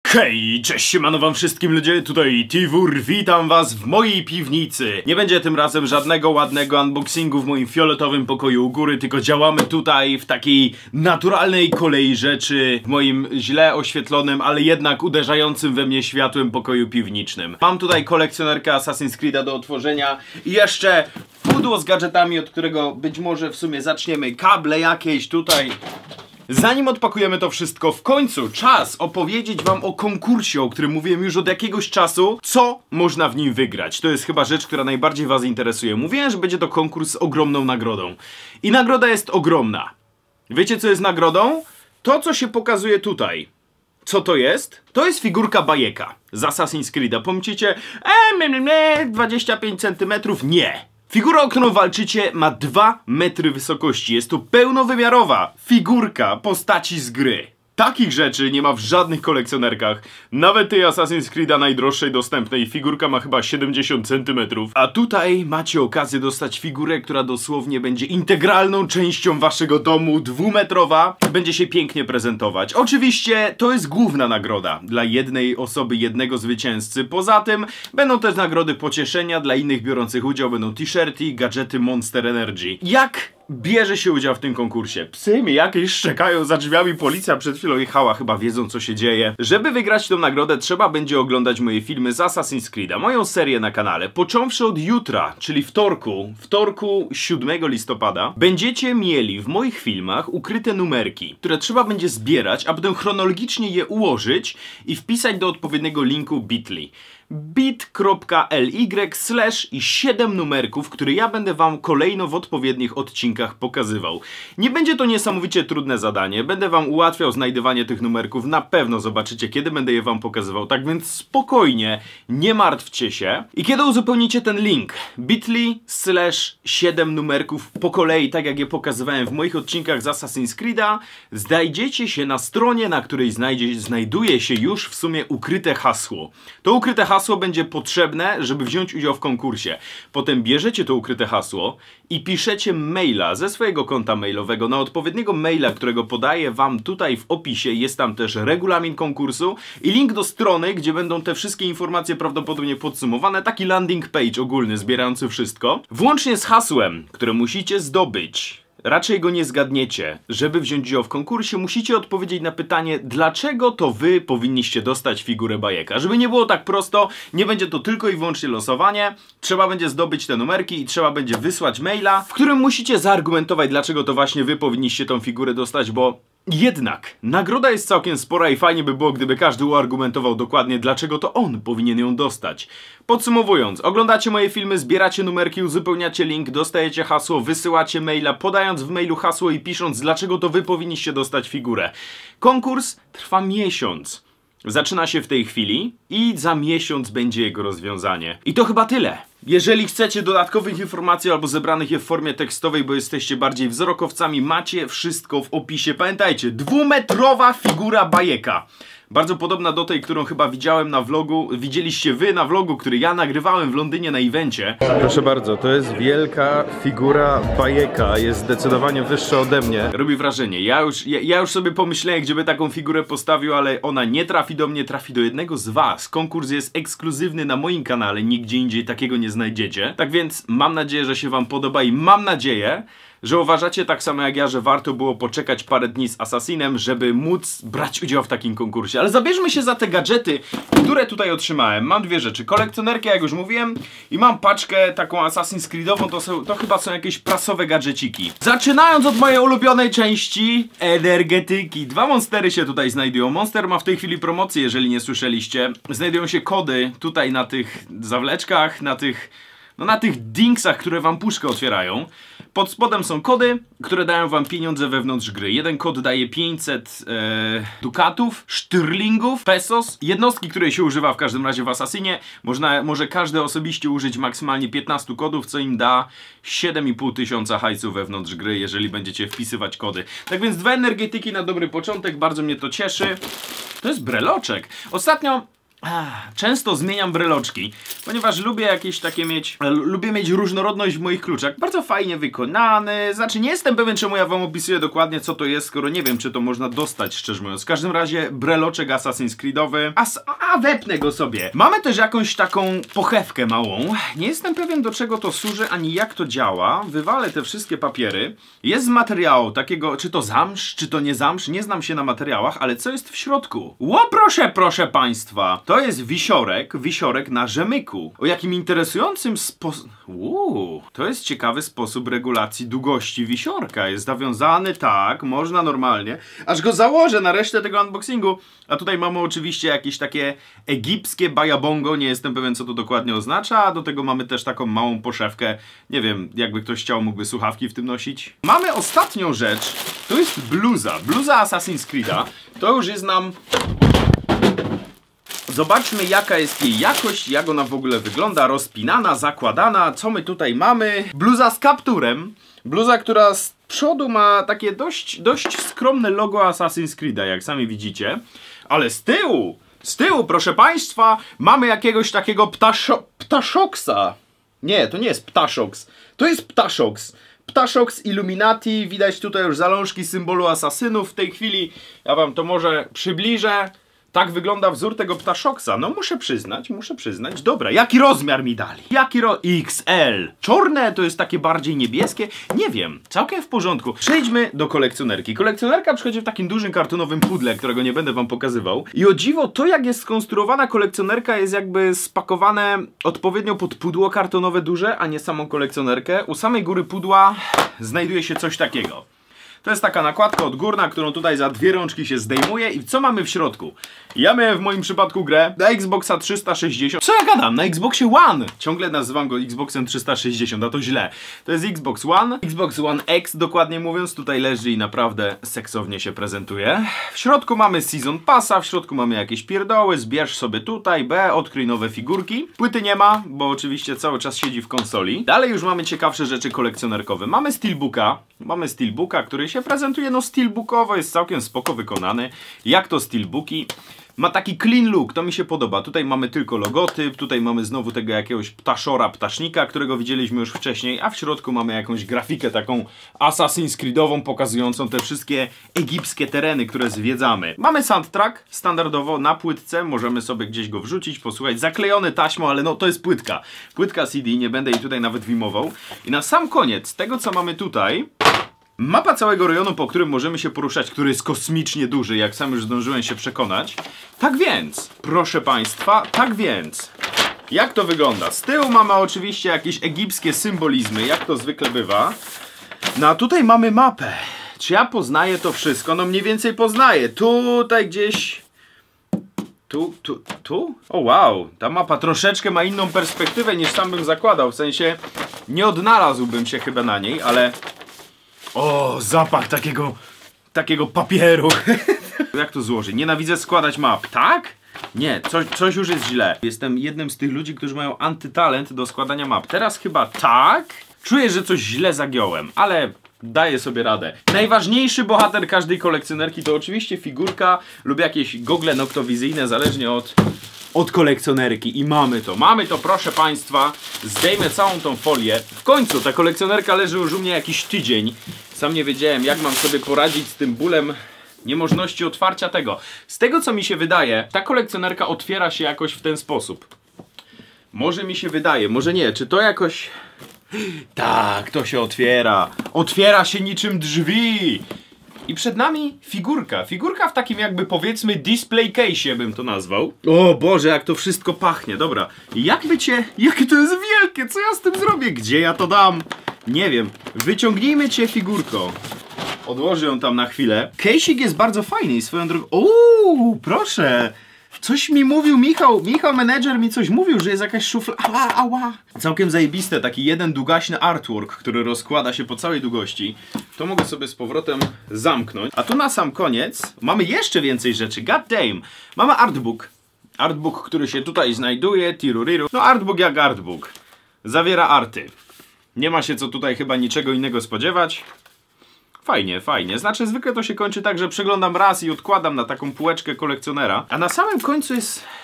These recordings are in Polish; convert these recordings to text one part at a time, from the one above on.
Hej, cześć, siemano wam wszystkim ludzie, tutaj Tiwur, witam was w mojej piwnicy. Nie będzie tym razem żadnego ładnego unboxingu w moim fioletowym pokoju u góry, tylko działamy tutaj w takiej naturalnej kolei rzeczy, w moim źle oświetlonym, ale jednak uderzającym we mnie światłem pokoju piwniczym. Mam tutaj kolekcjonerkę Assassin's Creed'a do otworzenia i jeszcze pudło z gadżetami, od którego być może w sumie zaczniemy, kable jakieś tutaj. Zanim odpakujemy to wszystko, w końcu czas opowiedzieć wam o konkursie, o którym mówiłem już od jakiegoś czasu, co można w nim wygrać. To jest chyba rzecz, która najbardziej was interesuje. Mówiłem, że będzie to konkurs z ogromną nagrodą. I nagroda jest ogromna. Wiecie, co jest nagrodą? To, co się pokazuje tutaj. Co to jest? To jest figurka bajeka z Assassin's Creed'a. Pomyślicie, 25 cm? Nie. Figura, o którą walczycie, ma 2 metry wysokości. Jest to pełnowymiarowa figurka postaci z gry. Takich rzeczy nie ma w żadnych kolekcjonerkach. Nawet tej Assassin's Creed'a najdroższej dostępnej figurka ma chyba 70 cm. A tutaj macie okazję dostać figurę, która dosłownie będzie integralną częścią waszego domu, 2-metrowa. Będzie się pięknie prezentować. Oczywiście to jest główna nagroda dla jednej osoby, jednego zwycięzcy. Poza tym będą też nagrody pocieszenia dla innych biorących udział. Będą t-shirty, gadżety Monster Energy. Jak bierze się udział w tym konkursie? Psy mi jakieś szczekają za drzwiami, policja przed chwilą jechała, chyba wiedzą, co się dzieje. Żeby wygrać tę nagrodę, trzeba będzie oglądać moje filmy z Assassin's Creed'a, moją serię na kanale. Począwszy od jutra, czyli wtorku 7 listopada, będziecie mieli w moich filmach ukryte numerki, które trzeba będzie zbierać, a potem chronologicznie je ułożyć i wpisać do odpowiedniego linku bit.ly. bit.ly i 7 numerków, które ja będę wam kolejno w odpowiednich odcinkach pokazywał. Nie będzie to niesamowicie trudne zadanie, będę wam ułatwiał znajdywanie tych numerków, na pewno zobaczycie, kiedy będę je wam pokazywał, tak więc spokojnie, nie martwcie się. I kiedy uzupełnicie ten link bit.ly 7 numerków po kolei, tak jak je pokazywałem w moich odcinkach z Assassin's Creed'a, znajdziecie się na stronie, na której znajduje się już w sumie ukryte hasło. To ukryte hasło będzie potrzebne, żeby wziąć udział w konkursie. Potem bierzecie to ukryte hasło i piszecie maila ze swojego konta mailowego na odpowiedniego maila, którego podaję wam tutaj w opisie. Jest tam też regulamin konkursu i link do strony, gdzie będą te wszystkie informacje prawdopodobnie podsumowane. Taki landing page ogólny, zbierający wszystko. Włącznie z hasłem, które musicie zdobyć. Raczej go nie zgadniecie. Żeby wziąć udział w konkursie, musicie odpowiedzieć na pytanie, dlaczego to wy powinniście dostać figurę bajeka. Żeby nie było tak prosto, nie będzie to tylko i wyłącznie losowanie. Trzeba będzie zdobyć te numerki i trzeba będzie wysłać maila, w którym musicie zaargumentować, dlaczego to właśnie wy powinniście tą figurę dostać, bo jednak nagroda jest całkiem spora i fajnie by było, gdyby każdy uargumentował dokładnie, dlaczego to on powinien ją dostać. Podsumowując, oglądacie moje filmy, zbieracie numerki, uzupełniacie link, dostajecie hasło, wysyłacie maila, podając w mailu hasło i pisząc, dlaczego to wy powinniście dostać figurę. Konkurs trwa miesiąc. Zaczyna się w tej chwili i za miesiąc będzie jego rozwiązanie. I to chyba tyle. Jeżeli chcecie dodatkowych informacji albo zebranych je w formie tekstowej, bo jesteście bardziej wzrokowcami, macie wszystko w opisie. Pamiętajcie, 2-metrowa figura bajeka. Bardzo podobna do tej, którą chyba widziałem na vlogu, widzieliście wy na vlogu, który ja nagrywałem w Londynie na evencie. Proszę bardzo, to jest wielka figura bajeka, jest zdecydowanie wyższa ode mnie. Robi wrażenie, ja już sobie pomyślałem, gdzie by taką figurę postawił, ale ona nie trafi do mnie, trafi do jednego z was. Konkurs jest ekskluzywny na moim kanale, nigdzie indziej takiego nie znajdziecie. Tak więc mam nadzieję, że się wam podoba i mam nadzieję, że uważacie tak samo jak ja, że warto było poczekać parę dni z Assassinem, żeby móc brać udział w takim konkursie. Ale zabierzmy się za te gadżety, które tutaj otrzymałem. Mam dwie rzeczy. Kolekcjonerkę, jak już mówiłem, i mam paczkę taką Assassin's Creed'ową. To chyba są jakieś prasowe gadżeciki. Zaczynając od mojej ulubionej części, energetyki. 2 monstery się tutaj znajdują. Monster ma w tej chwili promocję, jeżeli nie słyszeliście. Znajdują się kody tutaj na tych zawleczkach, na tych dingsach, które wam puszkę otwierają. Pod spodem są kody, które dają wam pieniądze wewnątrz gry. Jeden kod daje 500 dukatów, sztyrlingów, pesos. Jednostki, której się używa w każdym razie w Assassinie. Może każdy osobiście użyć maksymalnie 15 kodów, co im da 7500 hajsów wewnątrz gry, jeżeli będziecie wpisywać kody. Tak więc 2 energetyki na dobry początek, bardzo mnie to cieszy. To jest breloczek. Ostatnio Często zmieniam breloczki, ponieważ lubię jakieś takie lubię mieć różnorodność w moich kluczach. Bardzo fajnie wykonany. Znaczy nie jestem pewien, czemu ja wam opisuję dokładnie co to jest, skoro nie wiem, czy to można dostać, szczerze mówiąc. W każdym razie breloczek Assassin's Creedowy. Wepnę go sobie. Mamy też jakąś taką pochewkę małą. Nie jestem pewien, do czego to służy, ani jak to działa. Wywalę te wszystkie papiery. Jest z materiału takiego, czy to zamsz, czy to nie zamsz. Nie znam się na materiałach, ale co jest w środku? Proszę państwa. To jest wisiorek na rzemyku. O jakim interesującym to jest ciekawy sposób regulacji długości wisiorka. Jest zawiązany tak, można normalnie. Aż go założę na resztę tego unboxingu. A tutaj mamy oczywiście jakieś takie egipskie bajabongo. Nie jestem pewien, co to dokładnie oznacza. A do tego mamy też taką małą poszewkę. Nie wiem, jakby ktoś chciał, mógłby słuchawki w tym nosić. Mamy ostatnią rzecz. To jest bluza. Bluza Assassin's Creed'a. To już jest nam... Zobaczmy, jaka jest jej jakość, jak ona w ogóle wygląda, rozpinana, zakładana. Co my tutaj mamy? Bluza z kapturem. Bluza, która z przodu ma takie dość skromne logo Assassin's Creed'a, jak sami widzicie. Ale z tyłu, proszę państwa, mamy jakiegoś takiego ptaszoksa. Nie, to nie jest ptaszoks. To jest ptaszoks. Ptaszoks Illuminati. Widać tutaj już zalążki symbolu asasynów. W tej chwili ja wam to może przybliżę. Tak wygląda wzór tego ptaszoksa. No muszę przyznać. Dobra, jaki rozmiar mi dali? XL. Czarne to jest takie bardziej niebieskie. Nie wiem, całkiem w porządku. Przejdźmy do kolekcjonerki. Kolekcjonerka przychodzi w takim dużym kartonowym pudle, którego nie będę wam pokazywał. I o dziwo, to jak jest skonstruowana kolekcjonerka jest jakby spakowane odpowiednio pod pudło kartonowe duże, a nie samą kolekcjonerkę. U samej góry pudła znajduje się coś takiego. To jest taka nakładka odgórna, którą tutaj za dwie rączki się zdejmuje. I co mamy w środku? Ja miałem w moim przypadku grę na Xboxa 360. Co ja gadam? Na Xboxie One! Ciągle nazywam go Xboxem 360, a to źle. To jest Xbox One. Xbox One X, dokładnie mówiąc. Tutaj leży i naprawdę seksownie się prezentuje. W środku mamy Season Passa, w środku mamy jakieś pierdoły. Zbierz sobie tutaj, odkryj nowe figurki. Płyty nie ma, bo oczywiście cały czas siedzi w konsoli. Dalej już mamy ciekawsze rzeczy kolekcjonerkowe. Mamy Steelbooka, który się prezentuje steelbookowo, jest całkiem spoko wykonany. Jak to steelbooki? Ma taki clean look, to mi się podoba. Tutaj mamy tylko logotyp, tutaj mamy znowu tego jakiegoś ptasznika, którego widzieliśmy już wcześniej, a w środku mamy jakąś grafikę taką Assassin's Creedową, pokazującą te wszystkie egipskie tereny, które zwiedzamy. Mamy soundtrack, standardowo na płytce, możemy sobie gdzieś go wrzucić, posłuchać, zaklejony taśmą, ale no to jest płytka. Płytka CD, nie będę jej tutaj nawet wyjmował. I na sam koniec tego, co mamy tutaj... Mapa całego rejonu, po którym możemy się poruszać, który jest kosmicznie duży, jak sam już zdążyłem się przekonać. Tak więc, proszę państwa, jak to wygląda? Z tyłu mamy oczywiście jakieś egipskie symbolizmy, jak to zwykle bywa. No a tutaj mamy mapę. Czy ja poznaję to wszystko? No mniej więcej poznaję. Tutaj gdzieś... Tu? O wow, ta mapa troszeczkę ma inną perspektywę niż sam bym zakładał. W sensie, nie odnalazłbym się chyba na niej, ale... O, zapach takiego papieru. Jak to złożyć? Nienawidzę składać map, tak? Nie, coś już jest źle. Jestem jednym z tych ludzi, którzy mają antytalent do składania map. Teraz chyba tak. Czuję, że coś źle zagiąłem, ale daję sobie radę. Najważniejszy bohater każdej kolekcjonerki to oczywiście figurka lub jakieś gogle noktowizyjne, zależnie od kolekcjonerki. I mamy to, proszę państwa. Zdejmę całą tą folię. W końcu ta kolekcjonerka leży już u mnie jakiś tydzień. Sam nie wiedziałem, jak mam sobie poradzić z tym bólem niemożności otwarcia tego. Z tego, co mi się wydaje, ta kolekcjonerka otwiera się jakoś w ten sposób. Może mi się wydaje, może nie. Czy to jakoś... Tak, to się otwiera. Otwiera się niczym drzwi. I przed nami figurka. Figurka w takim jakby, powiedzmy, display case bym to nazwał. O Boże, jak to wszystko pachnie. Dobra, jakie to jest wielkie, co ja z tym zrobię? Gdzie ja to dam? Nie wiem. Wyciągnijmy cię, figurko. Odłożę ją tam na chwilę. Case'ik jest bardzo fajny i swoją drogą... proszę. Coś mi mówił Michał menedżer mi coś mówił, że jest jakaś szufla... Ała. Całkiem zajebiste, taki jeden długaśny artwork, który rozkłada się po całej długości. To mogę sobie z powrotem zamknąć. A tu na sam koniec mamy jeszcze więcej rzeczy, god damn. Mamy artbook. Artbook, który się tutaj znajduje, tiruriru. No artbook jak artbook. Zawiera arty. Nie ma się co tutaj chyba niczego innego spodziewać. Fajnie. Znaczy zwykle to się kończy tak, że przeglądam raz i odkładam na taką półeczkę kolekcjonera. A na samym końcu jest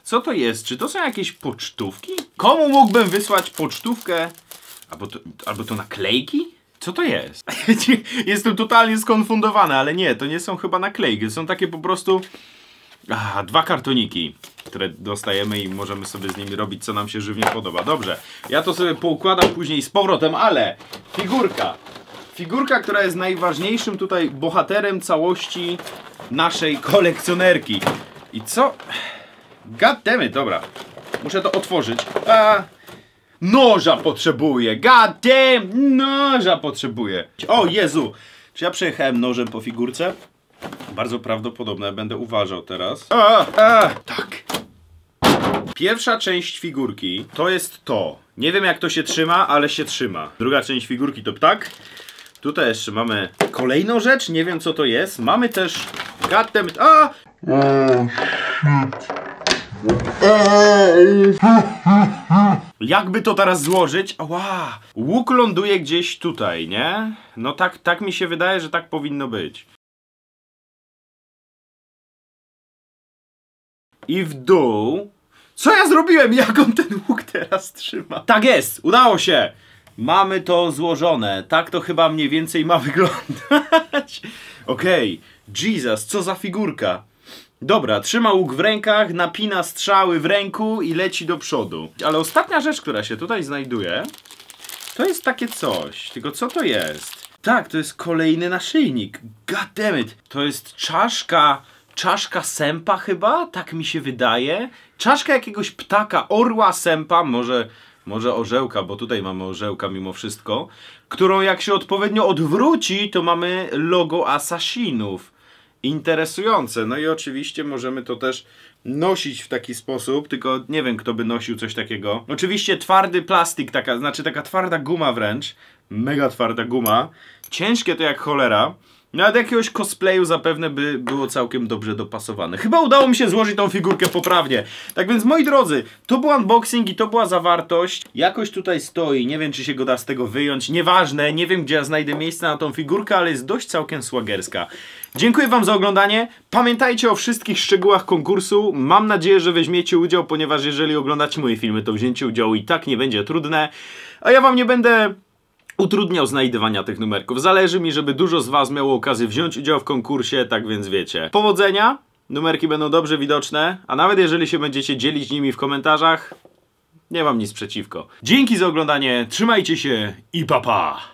Co to jest? Czy to są jakieś pocztówki? Komu mógłbym wysłać pocztówkę? Albo to naklejki? Co to jest? Jestem totalnie skonfundowany, ale nie, to nie są chyba naklejki. To są takie po prostu... dwa kartoniki, które dostajemy i możemy sobie z nimi robić, co nam się żywnie podoba. Dobrze, ja to sobie poukładam później z powrotem, ale figurka. Figurka, która jest najważniejszym tutaj bohaterem całości naszej kolekcjonerki. I co? God damn it, dobra. Muszę to otworzyć. Noża potrzebuję. God damn, noża potrzebuję. O Jezu, czy ja przejechałem nożem po figurce? Bardzo prawdopodobne, będę uważał teraz. Tak. Pierwsza część figurki to jest to. Nie wiem jak to się trzyma, ale się trzyma. Druga część figurki to ptak. Tutaj jeszcze mamy kolejną rzecz, nie wiem co to jest. Mamy też... Jakby to teraz złożyć? Ała! Łuk ląduje gdzieś tutaj, nie? No tak mi się wydaje, że tak powinno być. I w dół... Co ja zrobiłem? Jak on ten łuk teraz trzyma? Tak jest! Udało się! Mamy to złożone. Tak to chyba mniej więcej ma wyglądać. Okej. Jesus, co za figurka. Dobra, trzyma łuk w rękach, napina strzały w ręku i leci do przodu. Ale ostatnia rzecz, która się tutaj znajduje, to jest takie coś. Tylko co to jest? Tak, to jest kolejny naszyjnik. God damn it. To jest czaszka sępa chyba? Tak mi się wydaje. Czaszka jakiegoś ptaka, orła sępa, może orzełka, bo tutaj mamy orzełka mimo wszystko, którą jak się odpowiednio odwróci, to mamy logo Assassinów. Interesujące. No i oczywiście możemy to też nosić w taki sposób, tylko nie wiem kto by nosił coś takiego. Oczywiście twardy plastik, taka twarda guma wręcz. Mega twarda guma. Ciężkie to jak cholera. Nawet jakiegoś cosplayu zapewne by było całkiem dobrze dopasowane. Chyba udało mi się złożyć tą figurkę poprawnie. Tak więc moi drodzy, to był unboxing i to była zawartość. Jakoś tutaj stoi, nie wiem czy się go da z tego wyjąć. Nieważne, nie wiem gdzie ja znajdę miejsce na tą figurkę, ale jest dość całkiem słagerska. Dziękuję wam za oglądanie. Pamiętajcie o wszystkich szczegółach konkursu. Mam nadzieję, że weźmiecie udział, ponieważ jeżeli oglądacie moje filmy, to wzięcie udziału i tak nie będzie trudne. A ja wam nie będę utrudniał znajdywania tych numerków. Zależy mi, żeby dużo z was miało okazję wziąć udział w konkursie, tak więc wiecie. Powodzenia, numerki będą dobrze widoczne, a nawet jeżeli się będziecie dzielić nimi w komentarzach, nie mam nic przeciwko. Dzięki za oglądanie, trzymajcie się i pa pa!